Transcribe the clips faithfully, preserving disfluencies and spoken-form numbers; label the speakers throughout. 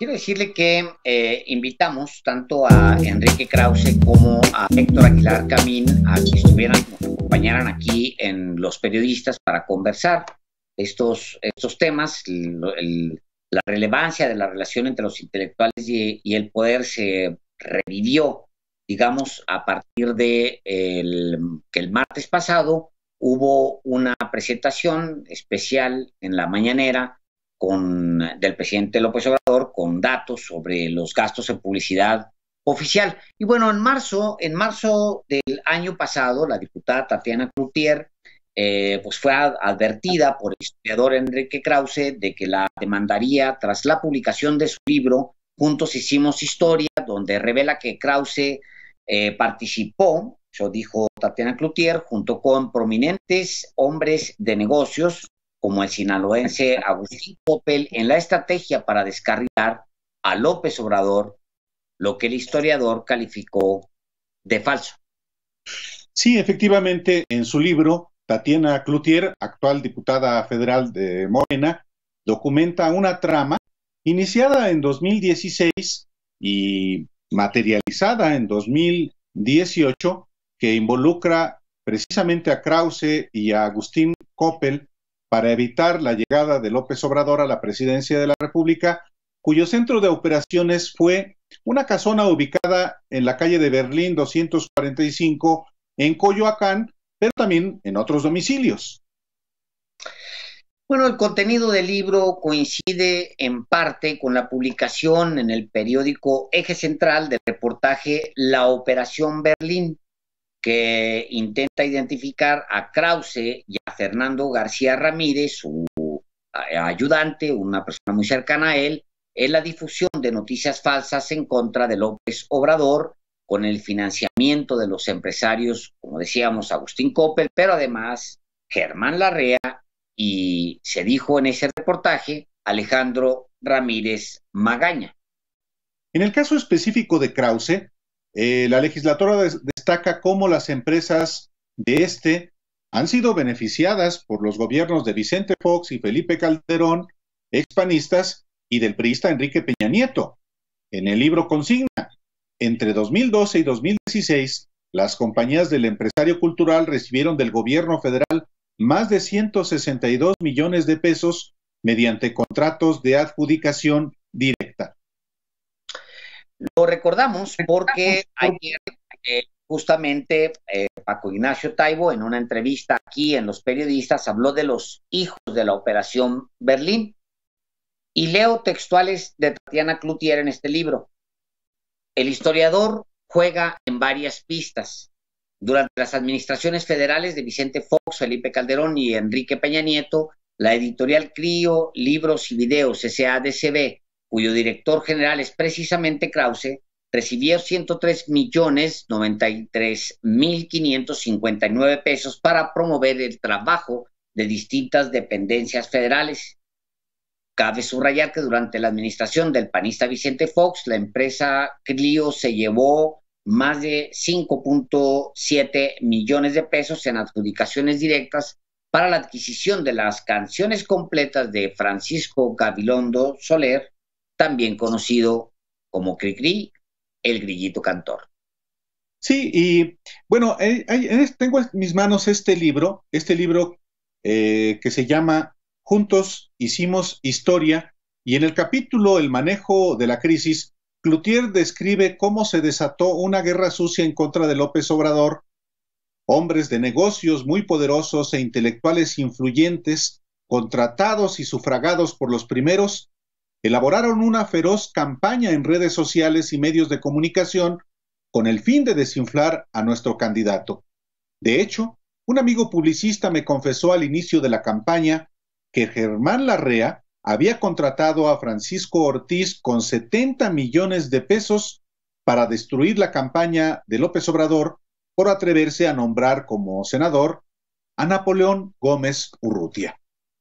Speaker 1: quiero decirle que eh, invitamos tanto a Enrique Krause como a Héctor Aguilar Camín a que estuvieran, nos acompañaran aquí en Los Periodistas para conversar estos, estos temas. El, el, la relevancia de la relación entre los intelectuales y, y el poder se revivió, digamos, a partir de el, que el martes pasado hubo una presentación especial en la mañanera con, del presidente López Obrador con datos sobre los gastos en publicidad oficial. Y bueno, en marzo, en marzo del año pasado, la diputada Tatiana Cloutier eh, pues fue advertida por el historiador Enrique Krause de que la demandaría tras la publicación de su libro Juntos Hicimos Historia, donde revela que Krause eh, participó, eso dijo Tatiana Cloutier, junto con prominentes hombres de negocios como el sinaloense Agustín Coppel, en la estrategia para descarrilar a López Obrador, lo que el historiador calificó de falso.
Speaker 2: Sí, efectivamente, en su libro, Tatiana Cloutier, actual diputada federal de Morena, documenta una trama iniciada en dos mil dieciséis y materializada en dos mil dieciocho, que involucra precisamente a Krause y a Agustín Coppel para evitar la llegada de López Obrador a la presidencia de la República, cuyo centro de operaciones fue una casona ubicada en la calle de Berlín doscientos cuarenta y cinco en Coyoacán, pero también en otros domicilios.
Speaker 1: Bueno, el contenido del libro coincide en parte con la publicación en el periódico Eje Central del reportaje La Operación Berlín, que intenta identificar a Krause y a Fernando García Ramírez, su ayudante, una persona muy cercana a él, en la difusión de noticias falsas en contra de López Obrador, con el financiamiento de los empresarios, como decíamos, Agustín Coppel, pero además Germán Larrea y, se dijo en ese reportaje, Alejandro Ramírez Magaña.
Speaker 2: En el caso específico de Krause, eh, la legisladora des destaca cómo las empresas de este han sido beneficiadas por los gobiernos de Vicente Fox y Felipe Calderón, expanistas, y del priista Enrique Peña Nieto. En el libro consigna: entre dos mil doce y dos mil dieciséis, las compañías del empresario cultural recibieron del gobierno federal más de ciento sesenta y dos millones de pesos mediante contratos de adjudicación directa.
Speaker 1: Lo recordamos porque ayer eh, justamente eh, Paco Ignacio Taibo, en una entrevista aquí en Los Periodistas, habló de los hijos de la Operación Berlín. Y leo textuales de Tatiana Cloutier en este libro. El historiador juega en varias pistas. Durante las administraciones federales de Vicente Fox, Felipe Calderón y Enrique Peña Nieto, la editorial Clio Libros y Videos S A D C B, cuyo director general es precisamente Krause, recibió ciento tres millones noventa y tres mil quinientos cincuenta y nueve pesos para promover el trabajo de distintas dependencias federales. Cabe subrayar que durante la administración del panista Vicente Fox, la empresa Clio se llevó más de cinco punto siete millones de pesos en adjudicaciones directas para la adquisición de las canciones completas de Francisco Gabilondo Soler, también conocido como Cricri, el Grillito Cantor.
Speaker 2: Sí, y bueno, eh, eh, tengo en mis manos este libro, este libro eh, que se llama Juntos Hicimos Historia, y en el capítulo El manejo de la crisis, Cloutier describe cómo se desató una guerra sucia en contra de López Obrador. Hombres de negocios muy poderosos e intelectuales influyentes, contratados y sufragados por los primeros, elaboraron una feroz campaña en redes sociales y medios de comunicación con el fin de desinflar a nuestro candidato. De hecho, un amigo publicista me confesó al inicio de la campaña que Germán Larrea había contratado a Francisco Ortiz con setenta millones de pesos para destruir la campaña de López Obrador por atreverse a nombrar como senador a Napoleón Gómez Urrutia.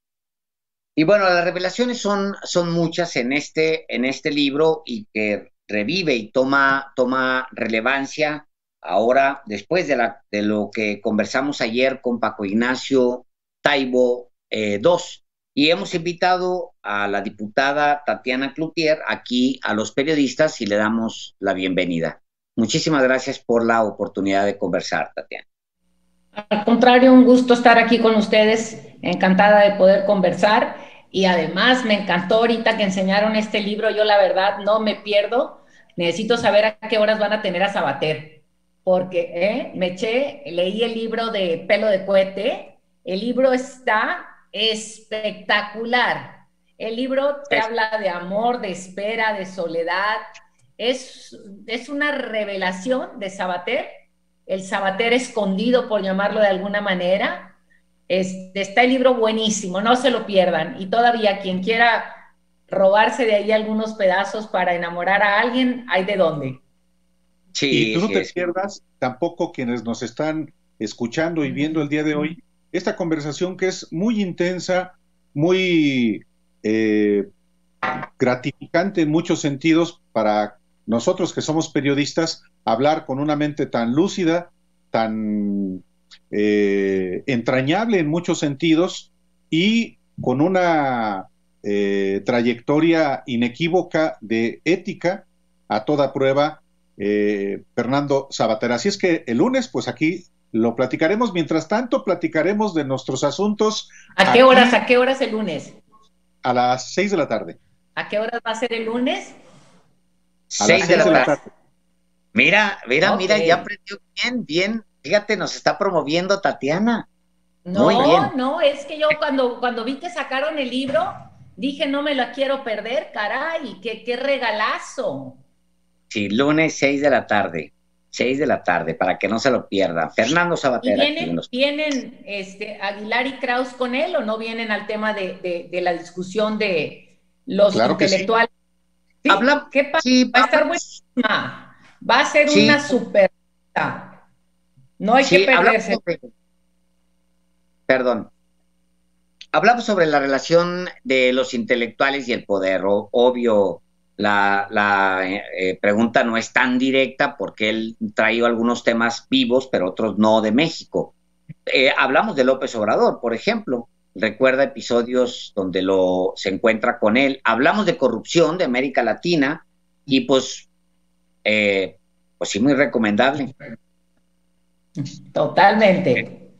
Speaker 1: Y bueno, las revelaciones son, son muchas en este, en este libro, y que revive y toma, toma relevancia ahora, después de, la, de lo que conversamos ayer con Paco Ignacio Taibo eh, dos. Y hemos invitado a la diputada Tatiana Cloutier aquí a los periodistas y le damos la bienvenida. Muchísimas gracias por la oportunidad de conversar, Tatiana.
Speaker 3: Al contrario, un gusto estar aquí con ustedes, encantada de poder conversar, y además me encantó ahorita que enseñaron este libro. Yo la verdad no me pierdo, necesito saber a qué horas van a tener a Sabater, porque eh, me eché, leí el libro de Pelo de Cohete, el libro está espectacular, el libro te
Speaker 1: Es-
Speaker 3: habla de amor, de espera, de soledad, es, es una revelación de Sabater, el Sabater escondido, por llamarlo de alguna manera. Este, está el libro buenísimo, no se lo pierdan. Y todavía quien quiera robarse de ahí algunos pedazos para enamorar a alguien, hay de dónde.
Speaker 2: Y
Speaker 1: Sí,
Speaker 2: tú no
Speaker 1: sí,
Speaker 2: te
Speaker 1: es.
Speaker 2: pierdas, tampoco quienes nos están escuchando y viendo el día de hoy, esta conversación que es muy intensa, muy eh, gratificante en muchos sentidos para nosotros que somos periodistas, hablar con una mente tan lúcida, tan eh, entrañable en muchos sentidos y con una eh, trayectoria inequívoca de ética a toda prueba, eh, Fernando Sabater. Así es que el lunes, pues aquí lo platicaremos. Mientras tanto, platicaremos de nuestros asuntos
Speaker 3: ¿A qué horas?
Speaker 2: aquí
Speaker 3: ¿A qué horas el lunes?
Speaker 2: a las seis de la tarde.
Speaker 3: ¿A qué horas va a ser el lunes?
Speaker 2: A las
Speaker 1: Seis
Speaker 3: ¿A
Speaker 1: de
Speaker 3: qué
Speaker 2: seis
Speaker 1: la
Speaker 2: de la
Speaker 3: horas?
Speaker 1: tarde.
Speaker 2: tarde.
Speaker 1: Mira, mira,
Speaker 3: Ok.
Speaker 1: mira, ya aprendió bien, bien. Fíjate, nos está promoviendo Tatiana. Muy
Speaker 3: No,
Speaker 1: bien.
Speaker 3: no, es que yo cuando, cuando vi que sacaron el libro, dije, no me la quiero perder, caray, qué, qué regalazo.
Speaker 1: Sí, lunes seis de la tarde. Seis de la tarde, para que no se lo pierdan. Fernando
Speaker 3: ¿Y
Speaker 1: Sabater aquí en
Speaker 3: vienen,
Speaker 1: los...
Speaker 3: vienen este, Aguilar y Kraus con él o no vienen al tema de, de, de la discusión de los
Speaker 2: Claro que sí.
Speaker 3: intelectuales? Sí,
Speaker 1: Hablamos,
Speaker 3: ¿qué pasa?
Speaker 1: sí,
Speaker 3: Va a estar
Speaker 1: hablamos,
Speaker 3: buenísima. Va a ser
Speaker 1: sí,
Speaker 3: una super. No hay que
Speaker 1: sí, hablamos
Speaker 3: perderse.
Speaker 1: sobre, perdón, hablamos sobre la relación de los intelectuales y el poder. O- obvio, la, la eh, eh, pregunta no es tan directa porque él trajo algunos temas vivos, pero otros no de México. Eh, hablamos de López Obrador, por ejemplo. Recuerda episodios donde lo, se encuentra con él. Hablamos de corrupción de América Latina y pues, eh, pues sí, muy recomendable.
Speaker 3: Totalmente.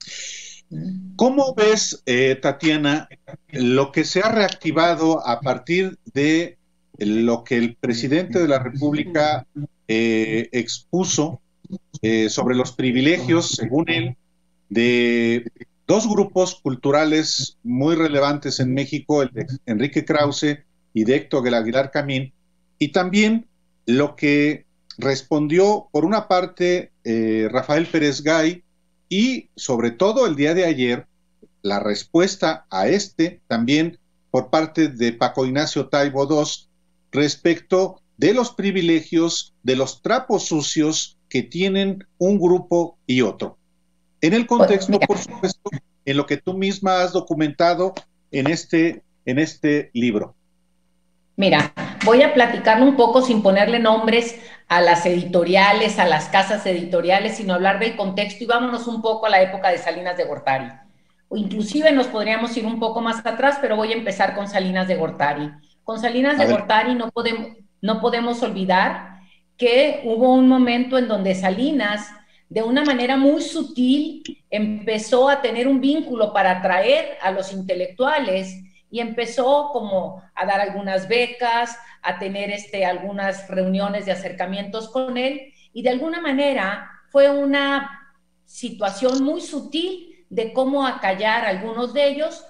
Speaker 2: ¿Cómo ves, eh, Tatiana, lo que se ha reactivado a partir de lo que el presidente de la República eh, expuso eh, sobre los privilegios, según él, de dos grupos culturales muy relevantes en México, el de Enrique Krause y de Héctor Aguilar Camín, y también lo que respondió, por una parte, eh, Rafael Pérez Gay, y sobre todo el día de ayer, la respuesta a este también por parte de Paco Ignacio Taibo segundo respecto de los privilegios, de los trapos sucios que tienen un grupo y otro. En el
Speaker 3: Pues,
Speaker 2: contexto,
Speaker 3: mira,
Speaker 2: por supuesto, en lo que tú misma has documentado en este, en este libro.
Speaker 3: Mira, voy a platicarle un poco sin ponerle nombres a las editoriales, a las casas editoriales, sino hablar del contexto y vámonos un poco a la época de Salinas de Gortari. O inclusive nos podríamos ir un poco más atrás, pero voy a empezar con Salinas de Gortari. Con Salinas de
Speaker 2: Adelante.
Speaker 3: Gortari no podemos, no podemos olvidar que hubo un momento en donde Salinas, de una manera muy sutil, empezó a tener un vínculo para atraer a los intelectuales y empezó como a dar algunas becas, a tener este, algunas reuniones de acercamientos con él, y de alguna manera fue una situación muy sutil de cómo acallar a algunos de ellos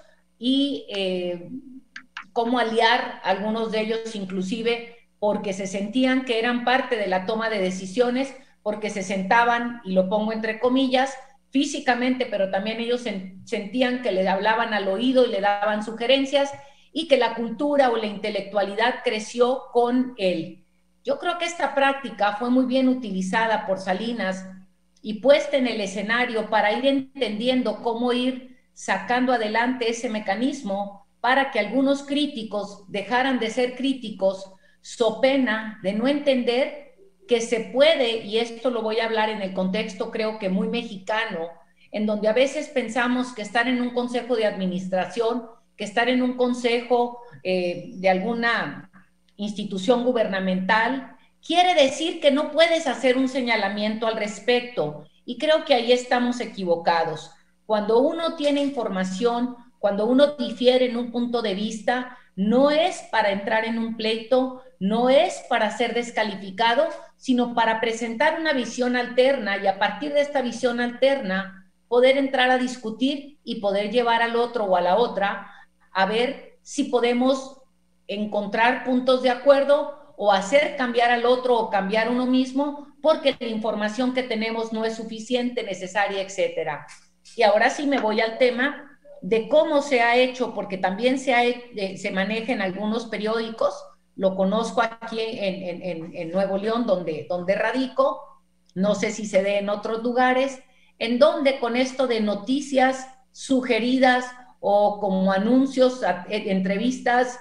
Speaker 3: y eh, cómo aliar a algunos de ellos inclusive porque se sentían que eran parte de la toma de decisiones, porque se sentaban, y lo pongo entre comillas, físicamente, pero también ellos sentían que le hablaban al oído y le daban sugerencias, y que la cultura o la intelectualidad creció con él. Yo creo que esta práctica fue muy bien utilizada por Salinas y puesta en el escenario para ir entendiendo cómo ir sacando adelante ese mecanismo para que algunos críticos dejaran de ser críticos, so pena de no entender que se puede, y esto lo voy a hablar en el contexto creo que muy mexicano, en donde a veces pensamos que estar en un consejo de administración, que estar en un consejo eh, de alguna institución gubernamental quiere decir que no puedes hacer un señalamiento al respecto. Y creo que ahí estamos equivocados. Cuando uno tiene información, cuando uno difiere en un punto de vista, no es para entrar en un pleito, no es para ser descalificado, sino para presentar una visión alterna y a partir de esta visión alterna poder entrar a discutir y poder llevar al otro o a la otra a ver si podemos encontrar puntos de acuerdo o hacer cambiar al otro o cambiar uno mismo porque la información que tenemos no es suficiente, necesaria, etcétera. Y ahora sí me voy al tema de cómo se ha hecho, porque también se, ha, eh, se maneja en algunos periódicos, lo conozco aquí en, en, en, en Nuevo León, donde, donde radico, no sé si se dé en otros lugares, en donde con esto de noticias sugeridas o como anuncios, entrevistas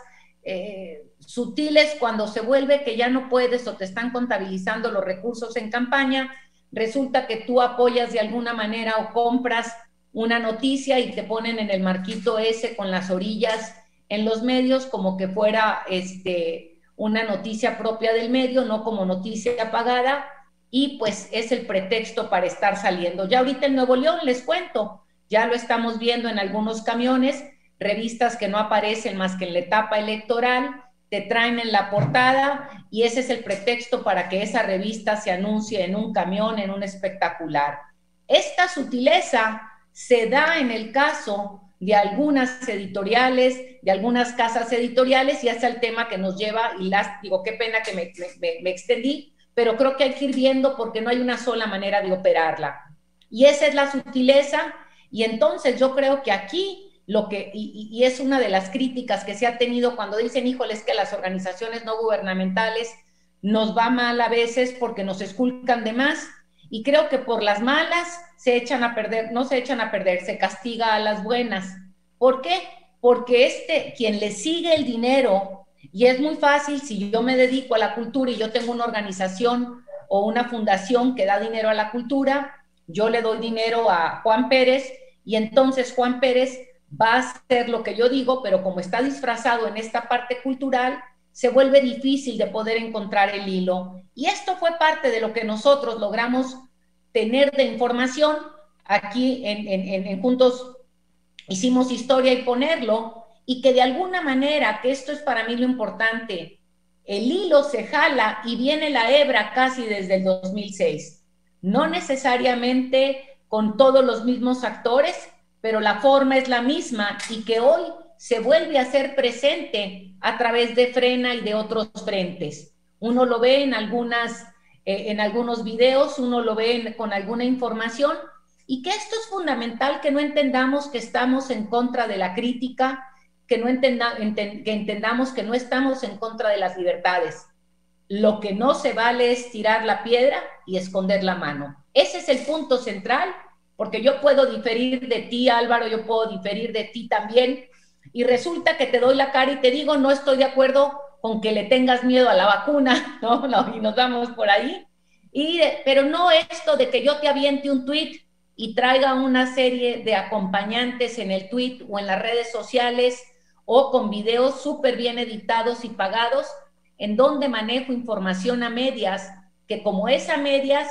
Speaker 3: eh, sutiles, cuando se vuelve que ya no puedes o te están contabilizando los recursos en campaña, resulta que tú apoyas de alguna manera o compras una noticia y te ponen en el marquito ese con las orillas en los medios como que fuera este, una noticia propia del medio, no como noticia pagada, y pues es el pretexto para estar saliendo. Ya ahorita en Nuevo León, les cuento, ya lo estamos viendo en algunos camiones, revistas que no aparecen más que en la etapa electoral, te traen en la portada y ese es el pretexto para que esa revista se anuncie en un camión, en un espectacular. Esta sutileza se da en el caso de algunas editoriales, de algunas casas editoriales, y hasta el tema que nos lleva, y las, digo, qué pena que me, me, me extendí, pero creo que hay que ir viendo porque no hay una sola manera de operarla. Y esa es la sutileza, y entonces yo creo que aquí lo que, y, y es una de las críticas que se ha tenido cuando dicen, híjoles, que las organizaciones no gubernamentales nos va mal a veces porque nos esculcan de más, y creo que por las malas se echan a perder, no se echan a perder, se castiga a las buenas. ¿Por qué? Porque este, quien le sigue el dinero, y es muy fácil, si yo me dedico a la cultura y yo tengo una organización o una fundación que da dinero a la cultura, yo le doy dinero a Juan Pérez, y entonces Juan Pérez va a hacer lo que yo digo, pero como está disfrazado en esta parte cultural, se vuelve difícil de poder encontrar el hilo. Y esto fue parte de lo que nosotros logramos tener de información. Aquí en, en, en Juntos hicimos historia y ponerlo, y que de alguna manera, que esto es para mí lo importante, el hilo se jala y viene la hebra casi desde el dos mil seis. No necesariamente con todos los mismos actores, pero la forma es la misma y que hoy se vuelve a hacer presente a través de Frena y de otros frentes. Uno lo ve en, algunas, eh, en algunos videos, uno lo ve en, con alguna información, y que esto es fundamental, que no entendamos que estamos en contra de la crítica, que, no entenda, enten, que entendamos que no estamos en contra de las libertades. Lo que no se vale es tirar la piedra y esconder la mano. Ese es el punto central, porque yo puedo diferir de ti, Álvaro, yo puedo diferir de ti también, y resulta que te doy la cara y te digo, no estoy de acuerdo con que le tengas miedo a la vacuna, ¿no? no y nos vamos por ahí. Y, pero no esto de que yo te aviente un tweet y traiga una serie de acompañantes en el tweet o en las redes sociales o con videos súper bien editados y pagados, en donde manejo información a medias, que como es a medias,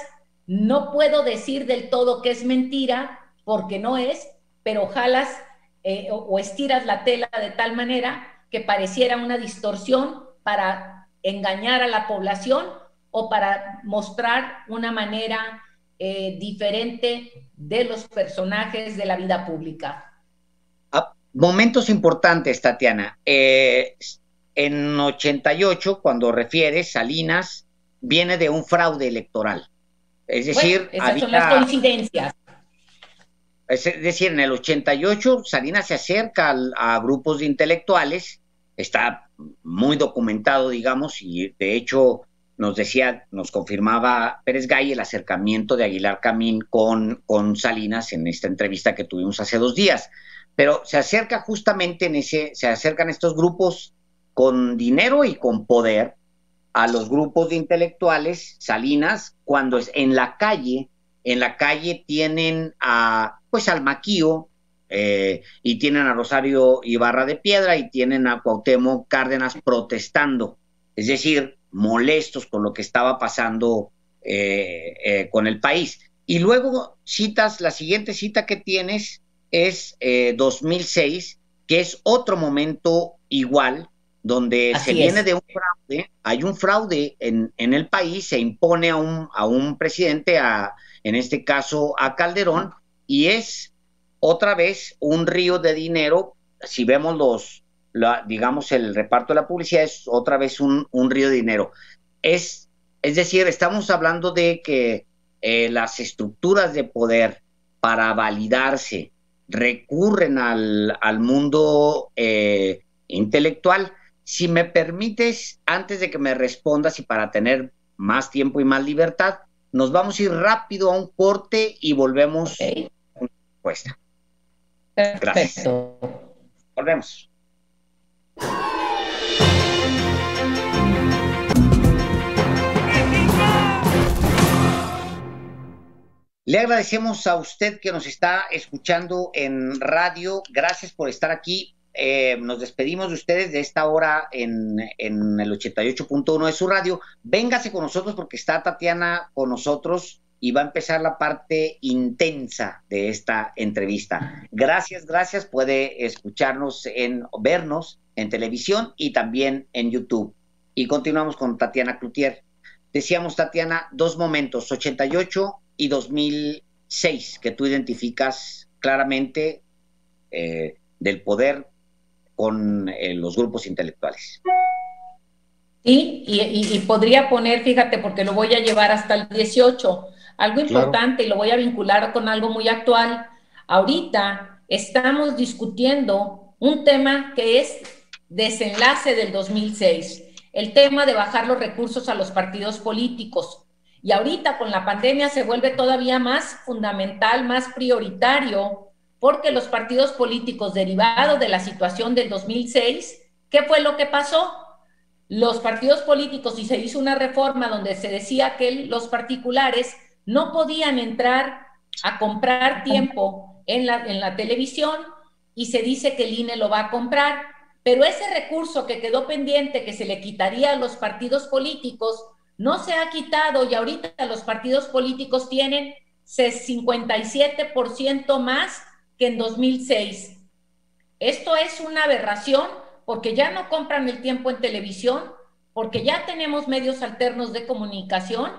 Speaker 3: no puedo decir del todo que es mentira, porque no es, pero jalas eh, o, o estiras la tela de tal manera que pareciera una distorsión para engañar a la población o para mostrar una manera eh, diferente de los personajes de la vida pública.
Speaker 1: Ah, momentos importantes, Tatiana. Eh, en ochenta y ocho, cuando refieres, Salinas viene de un fraude electoral. Es decir,
Speaker 3: bueno, esas
Speaker 1: había,
Speaker 3: son las coincidencias.
Speaker 1: Es decir, en el ochenta y ocho Salinas se acerca a, a grupos de intelectuales, está muy documentado, digamos, y de hecho nos decía, nos confirmaba Pérez Gay el acercamiento de Aguilar Camín con, con Salinas en esta entrevista que tuvimos hace dos días. Pero se acerca justamente en ese, se acercan estos grupos con dinero y con poder a los grupos de intelectuales. Salinas, cuando es en la calle, en la calle tienen a, pues al Maquío, eh, y tienen a Rosario Ibarra de Piedra y tienen a Cuauhtémoc Cárdenas protestando, es decir, molestos con lo que estaba pasando eh, eh, con el país. Y luego citas, la siguiente cita que tienes es eh, dos mil seis, que es otro momento igual, donde
Speaker 3: Así
Speaker 1: se viene
Speaker 3: es.
Speaker 1: de un fraude, hay un fraude en, en el país, se impone a un, a un presidente, a, en este caso a Calderón, y es otra vez un río de dinero. Si vemos los, la, digamos, el reparto de la publicidad, es otra vez un, un río de dinero. Es, es decir, estamos hablando de que eh, las estructuras de poder para validarse recurren al, al mundo eh, intelectual. Si me permites, antes de que me respondas y para tener más tiempo y más libertad, nos vamos a ir rápido a un corte y volvemos
Speaker 3: Okay.
Speaker 1: con la respuesta. Gracias.
Speaker 3: Perfecto.
Speaker 1: Volvemos. Le agradecemos a usted que nos está escuchando en radio. Gracias por estar aquí. Eh, nos despedimos de ustedes de esta hora en, en el ochenta y ocho punto uno de su radio. Véngase con nosotros porque está Tatiana con nosotros y va a empezar la parte intensa de esta entrevista. Gracias, gracias. Puede escucharnos, en vernos en televisión y también en YouTube. Y continuamos con Tatiana Cloutier. Decíamos, Tatiana, dos momentos, ochenta y ocho y dos mil seis, que tú identificas claramente eh, del poder con eh, los grupos intelectuales.
Speaker 3: Sí, y, y, y podría poner, fíjate, porque lo voy a llevar hasta el dieciocho, algo importante, claro, y lo voy a vincular con algo muy actual. Ahorita estamos discutiendo un tema que es desenlace del dos mil seis, el tema de bajar los recursos a los partidos políticos. Y ahorita con la pandemia se vuelve todavía más fundamental, más prioritario, porque los partidos políticos derivados de la situación del dos mil seis, ¿qué fue lo que pasó? Los partidos políticos, y se hizo una reforma donde se decía que los particulares no podían entrar a comprar tiempo en la, en la televisión, y se dice que el I N E lo va a comprar, pero ese recurso que quedó pendiente, que se le quitaría a los partidos políticos, no se ha quitado, y ahorita los partidos políticos tienen cincuenta y siete por ciento más que en dos mil seis. Esto es una aberración, porque ya no compran el tiempo en televisión, porque ya tenemos medios alternos de comunicación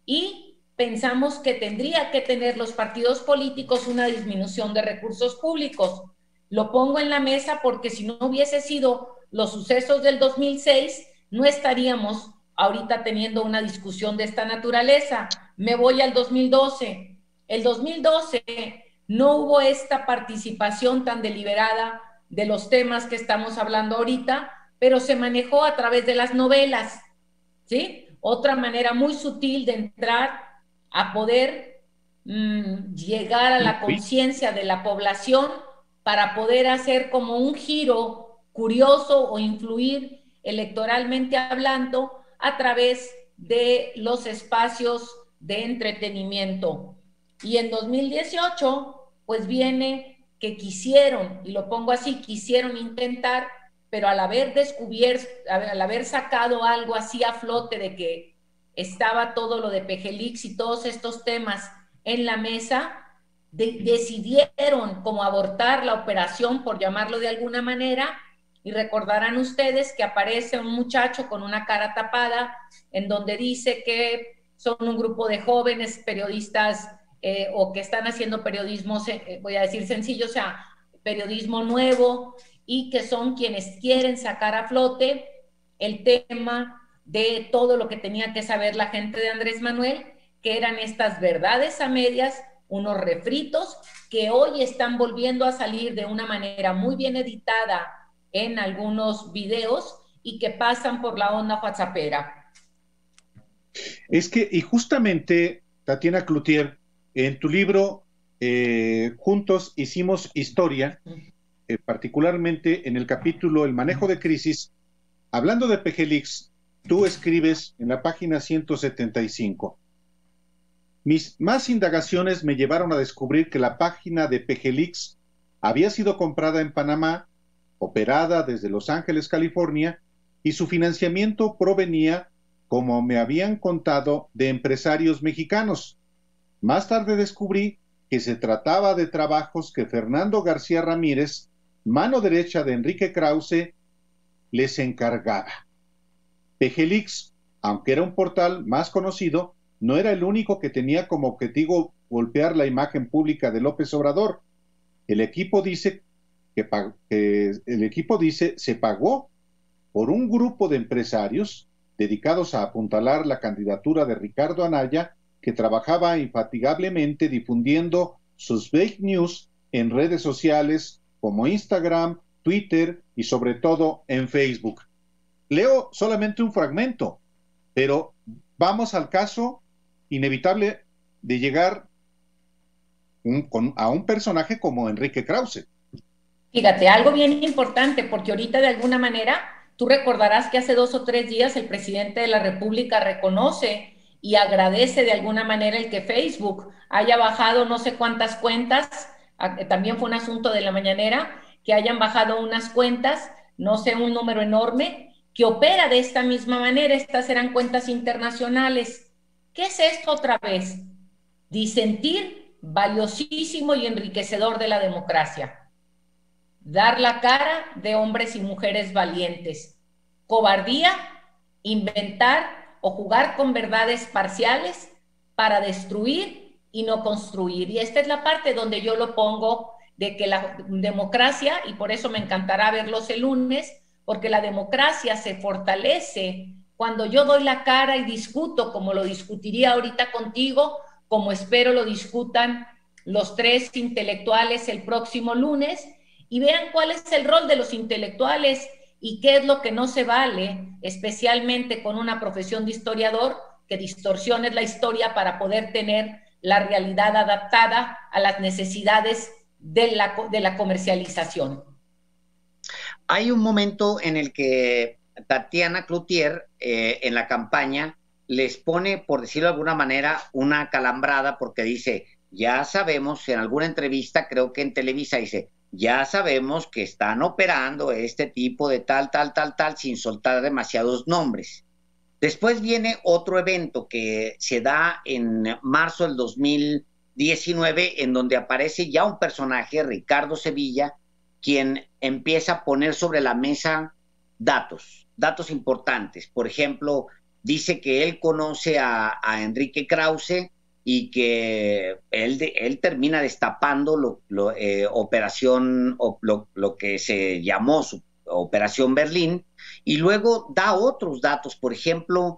Speaker 3: y pensamos que tendría que tener los partidos políticos una disminución de recursos públicos. Lo pongo en la mesa porque si no hubiese sido los sucesos del dos mil seis, no estaríamos ahorita teniendo una discusión de esta naturaleza. Me voy al dos mil doce. El dos mil doce no hubo esta participación tan deliberada de los temas que estamos hablando ahorita, pero se manejó a través de las novelas, ¿sí? Otra manera muy sutil de entrar a poder mmm, llegar a la conciencia de la población para poder hacer como un giro curioso o influir electoralmente hablando a través de los espacios de entretenimiento. Y en dos mil dieciocho, pues viene que quisieron, y lo pongo así, quisieron intentar, pero al haber descubierto, al haber sacado algo así a flote de que estaba todo lo de Pejelix y todos estos temas en la mesa, de, decidieron como abortar la operación, por llamarlo de alguna manera, y recordarán ustedes que aparece un muchacho con una cara tapada, en donde dice que son un grupo de jóvenes periodistas Eh, o que están haciendo periodismo, eh, voy a decir sencillo, o sea, periodismo nuevo, y que son quienes quieren sacar a flote el tema de todo lo que tenía que saber la gente de Andrés Manuel, que eran estas verdades a medias, unos refritos que hoy están volviendo a salir de una manera muy bien editada en algunos videos y que pasan por la onda whatsappera.
Speaker 2: Es que, y justamente, Tatiana Cloutier, en tu libro, eh, Juntos Hicimos Historia, eh, particularmente en el capítulo El manejo de crisis, hablando de Pejelix, tú escribes en la página ciento setenta y cinco, mis más indagaciones me llevaron a descubrir que la página de Pejelix había sido comprada en Panamá, operada desde Los Ángeles, California, y su financiamiento provenía, como me habían contado, de empresarios mexicanos. Más tarde descubrí que se trataba de trabajos que Fernando García Ramírez, mano derecha de Enrique Krause, les encargaba. Pejelix, aunque era un portal más conocido, no era el único que tenía como objetivo golpear la imagen pública de López Obrador. El equipo dice que, que el equipo dice se pagó por un grupo de empresarios dedicados a apuntalar la candidatura de Ricardo Anaya, que trabajaba infatigablemente difundiendo sus fake news en redes sociales como Instagram, Twitter y sobre todo en Facebook. Leo solamente un fragmento, pero vamos al caso inevitable de llegar un, con, a un personaje como Enrique Krause.
Speaker 3: Fíjate, algo bien importante, porque ahorita de alguna manera, tú recordarás que hace dos o tres días el presidente de la República reconoce y agradece de alguna manera el que Facebook haya bajado no sé cuántas cuentas, también fue un asunto de la mañanera, que hayan bajado unas cuentas, no sé, un número enorme, que opera de esta misma manera. Estas eran cuentas internacionales. ¿Qué es esto otra vez? Disentir valiosísimo y enriquecedor de la democracia. Dar la cara de hombres y mujeres valientes. Cobardía, inventar o jugar con verdades parciales para destruir y no construir. Y esta es la parte donde yo lo pongo, de que la democracia, y por eso me encantará verlos el lunes, porque la democracia se fortalece cuando yo doy la cara y discuto, como lo discutiría ahorita contigo, como espero lo discutan los tres intelectuales el próximo lunes, y vean cuál es el rol de los intelectuales y qué es lo que no se vale, especialmente con una profesión de historiador, que distorsiones la historia para poder tener la realidad adaptada a las necesidades de la, de la comercialización.
Speaker 1: Hay un momento en el que Tatiana Cloutier, eh, en la campaña, les pone, por decirlo de alguna manera, una calambrada, porque dice, ya sabemos, en alguna entrevista, creo que en Televisa, dice, ya sabemos que están operando este tipo de tal, tal, tal, tal, sin soltar demasiados nombres. Después viene otro evento que se da en marzo del dos mil diecinueve, en donde aparece ya un personaje, Ricardo Sevilla, quien empieza a poner sobre la mesa datos, datos importantes. Por ejemplo, dice que él conoce a, a Enrique Krause y que él, de, él termina destapando lo, lo, eh, operación, o, lo, lo que se llamó su Operación Berlín, y luego da otros datos. Por ejemplo,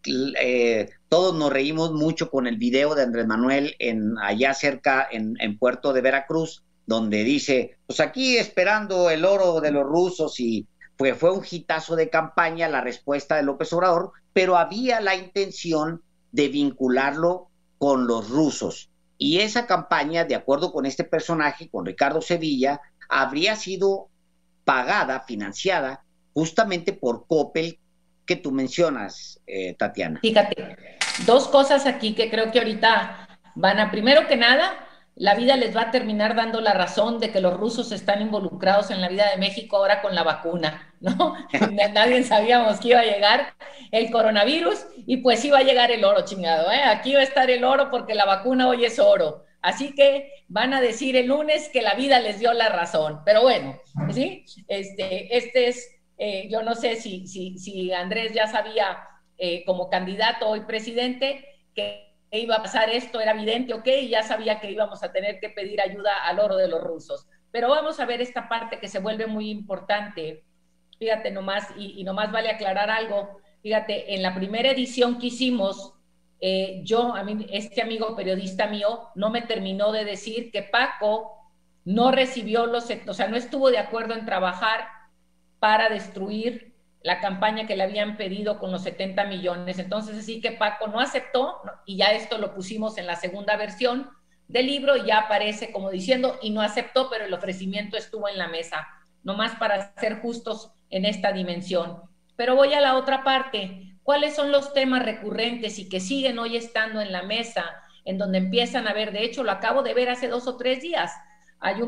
Speaker 1: eh, todos nos reímos mucho con el video de Andrés Manuel en, allá cerca en, en Puerto de Veracruz, donde dice, pues aquí esperando el oro de los rusos, y fue, fue un hitazo de campaña la respuesta de López Obrador, pero había la intención de vincularlo con los rusos. Y esa campaña, de acuerdo con este personaje, con Ricardo Sevilla, habría sido pagada, financiada, justamente por Coppel, que tú mencionas, eh, Tatiana.
Speaker 3: Fíjate, dos cosas aquí que creo que ahorita van a, primero que nada, la vida les va a terminar dando la razón de que los rusos están involucrados en la vida de México ahora con la vacuna, ¿no? Nadie sabíamos que iba a llegar el coronavirus y pues iba a llegar el oro, chingado, ¿eh? Aquí va a estar el oro porque la vacuna hoy es oro. Así que van a decir el lunes que la vida les dio la razón. Pero bueno, ¿sí? Este, este es, eh, yo no sé si, si, si Andrés ya sabía eh, como candidato hoy presidente que iba a pasar esto, era evidente, ok, ya sabía que íbamos a tener que pedir ayuda al oro de los rusos. Pero vamos a ver esta parte que se vuelve muy importante. Fíjate nomás, y, y nomás vale aclarar algo. Fíjate, en la primera edición que hicimos, eh, yo, a mí, este amigo periodista mío, no me terminó de decir que Paco no recibió los, o sea, no estuvo de acuerdo en trabajar para destruir la campaña que le habían pedido con los setenta millones. Entonces, así que Paco no aceptó, y ya esto lo pusimos en la segunda versión del libro, y ya aparece como diciendo, y no aceptó, pero el ofrecimiento estuvo en la mesa, nomás para ser justos en esta dimensión. Pero voy a la otra parte. ¿Cuáles son los temas recurrentes y que siguen hoy estando en la mesa, en donde empiezan a ver, de hecho, lo acabo de ver hace dos o tres días, hay un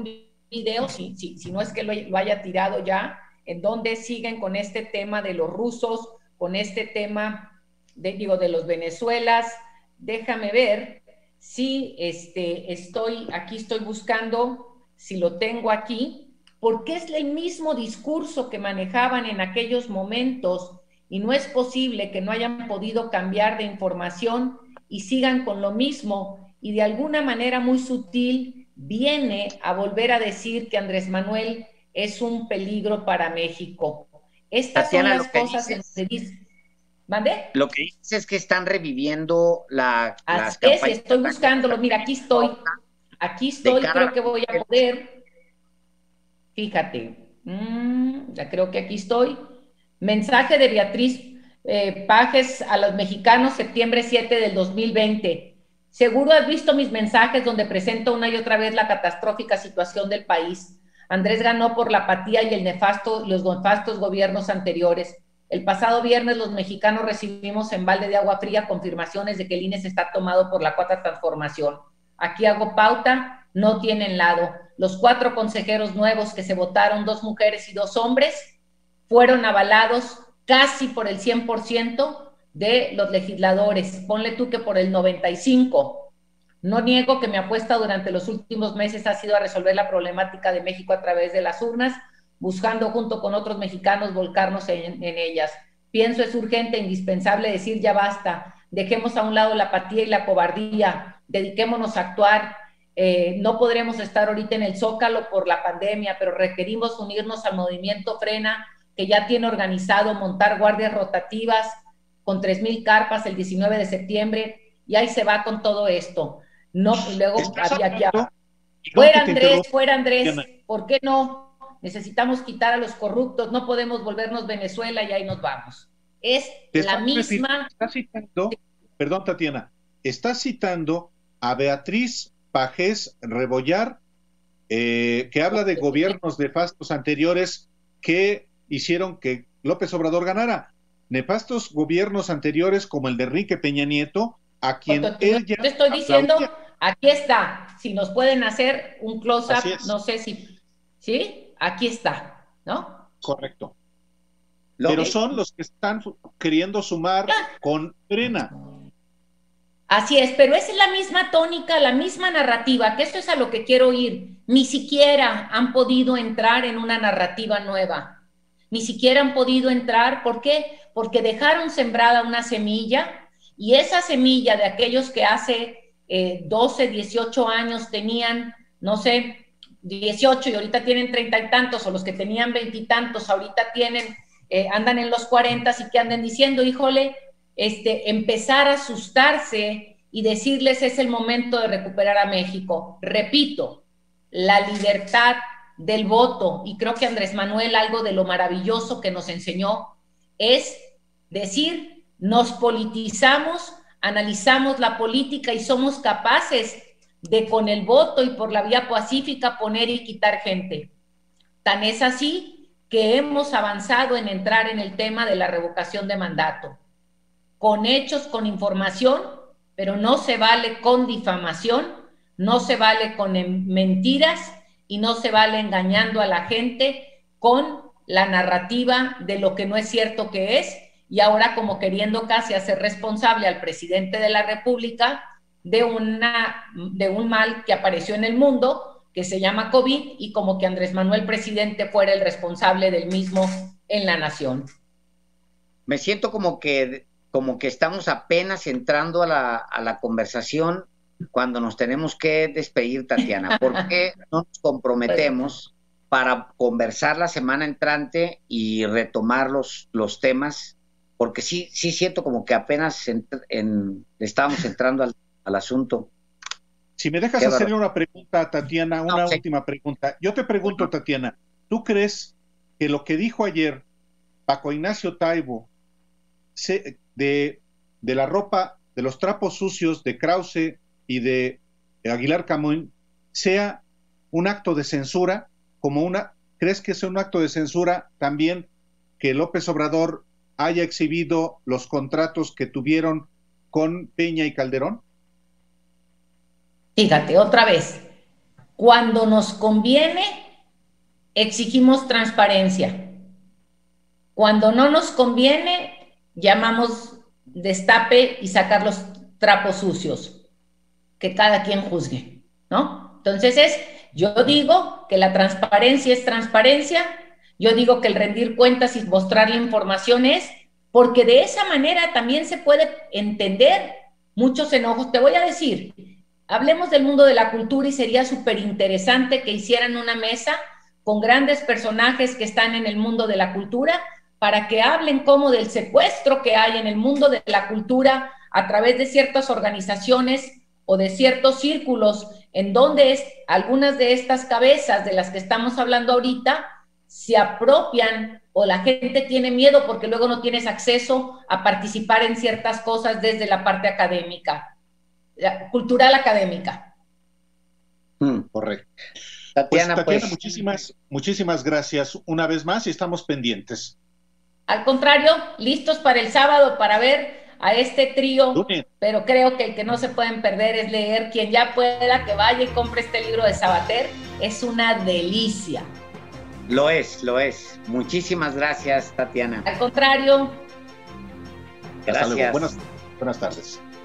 Speaker 3: video, si, si, si no es que lo, lo haya tirado ya, en donde siguen con este tema de los rusos, con este tema de, digo, de los Venezuelas. Déjame ver si este, estoy, aquí estoy buscando, si lo tengo aquí, porque es el mismo discurso que manejaban en aquellos momentos y no es posible que no hayan podido cambiar de información y sigan con lo mismo y de alguna manera muy sutil viene a volver a decir que Andrés Manuel es un peligro para México. Estas
Speaker 1: Tatiana,
Speaker 3: son las cosas en que dice. ¿Mande?
Speaker 1: Lo que dices es que están reviviendo la, las
Speaker 3: campañas.
Speaker 1: campañas.
Speaker 3: Estoy buscándolo, mira, aquí estoy. Aquí estoy, creo que voy a poder. Fíjate, mmm, ya creo que aquí estoy. Mensaje de Beatriz eh, Pajes a los mexicanos, septiembre siete del dos mil veinte. Seguro has visto mis mensajes donde presento una y otra vez la catastrófica situación del país. Andrés ganó por la apatía y el nefasto, los nefastos gobiernos anteriores. El pasado viernes los mexicanos recibimos en balde de agua fría confirmaciones de que el I N E se está tomado por la cuarta transformación. Aquí hago pauta, no tienen lado. Los cuatro consejeros nuevos que se votaron, dos mujeres y dos hombres, fueron avalados casi por el cien por ciento de los legisladores. Ponle tú que por el noventa y cinco por ciento. No niego que mi apuesta durante los últimos meses ha sido a resolver la problemática de México a través de las urnas, buscando junto con otros mexicanos volcarnos en, en ellas. Pienso es urgente e indispensable decir ya basta, dejemos a un lado la apatía y la cobardía, dediquémonos a actuar. Eh, no podremos estar ahorita en el Zócalo por la pandemia, pero requerimos unirnos al movimiento Frena, que ya tiene organizado montar guardias rotativas con tres mil carpas el diecinueve de septiembre, y ahí se va con todo esto. No, luego había ya. Fuera Andrés, fuera Andrés, ¿por qué no? Necesitamos quitar a los corruptos, no podemos volvernos Venezuela y ahí nos vamos. Es la misma.
Speaker 2: Está citando, perdón, Tatiana, está citando a Beatriz Pajes Rebollar, eh, que habla de gobiernos nefastos anteriores que hicieron que López Obrador ganara. Nefastos gobiernos anteriores como el de Enrique Peña Nieto, a quien ella.
Speaker 3: Te estoy diciendo, aquí está. Si nos pueden hacer un close-up, no sé si. ¿Sí? Aquí está, ¿no?
Speaker 2: Correcto. Pero son los que están queriendo sumar con Frena.
Speaker 3: Así es, pero esa es la misma tónica, la misma narrativa, que esto es a lo que quiero ir. Ni siquiera han podido entrar en una narrativa nueva. Ni siquiera han podido entrar. ¿Por qué? Porque dejaron sembrada una semilla, y esa semilla de aquellos que hace eh, doce, dieciocho años tenían, no sé, dieciocho y ahorita tienen treinta y tantos, o los que tenían veintitantos ahorita tienen, eh, andan en los cuarentas, y que anden diciendo, híjole, este, empezar a asustarse y decirles es el momento de recuperar a México. Repito, la libertad del voto, y creo que Andrés Manuel algo de lo maravilloso que nos enseñó es decir, nos politizamos, analizamos la política y somos capaces de con el voto y por la vía pacífica poner y quitar gente. Tan es así que hemos avanzado en entrar en el tema de la revocación de mandato, con hechos, con información, pero no se vale con difamación, no se vale con mentiras y no se vale engañando a la gente con la narrativa de lo que no es cierto que es, y ahora como queriendo casi hacer responsable al presidente de la República de, una, de un mal que apareció en el mundo, que se llama COVID, y como que Andrés Manuel, presidente, fuera el responsable del mismo en la nación.
Speaker 1: Me siento como que, como que estamos apenas entrando a la, a la conversación cuando nos tenemos que despedir, Tatiana. ¿Por qué no nos comprometemos para conversar la semana entrante y retomar los, los temas? Porque sí, sí siento como que apenas en, en, estábamos entrando al, al asunto.
Speaker 2: Si me dejas hacerle una pregunta a Tatiana, una no, sí. última pregunta. Yo te pregunto, uh-huh. Tatiana, ¿tú crees que lo que dijo ayer Paco Ignacio Taibo se, de, de la ropa, de los trapos sucios de Krause y de Aguilar Camín sea un acto de censura? Como una, ¿crees que sea un acto de censura también que López Obrador haya exhibido los contratos que tuvieron con Peña y Calderón?
Speaker 3: Fíjate, otra vez, Cuando nos conviene, exigimos transparencia. Cuando no nos conviene, llamamos destape y sacar los trapos sucios. Que cada quien juzgue, ¿no? Entonces es, yo digo que la transparencia es transparencia, yo digo que el rendir cuentas y mostrar la información es, porque de esa manera también se puede entender muchos enojos. Te voy a decir, hablemos del mundo de la cultura y sería súper interesante que hicieran una mesa con grandes personajes que están en el mundo de la cultura para que hablen como del secuestro que hay en el mundo de la cultura a través de ciertas organizaciones o de ciertos círculos en donde es, algunas de estas cabezas de las que estamos hablando ahorita se apropian o la gente tiene miedo porque luego no tienes acceso a participar en ciertas cosas desde la parte académica, la cultural académica.
Speaker 2: Mm, correcto. Tatiana, pues, Tatiana pues, muchísimas, muchísimas gracias una vez más y estamos pendientes.
Speaker 3: Al contrario, listos para el sábado para ver a este trío, pero creo que el que no se pueden perder es leer. Quien ya pueda, que vaya y compre este libro de Sabater, es una delicia.
Speaker 1: Lo es, lo es. Muchísimas gracias, Tatiana.
Speaker 3: Al contrario.
Speaker 2: Gracias. Hasta luego. Buenas, buenas tardes.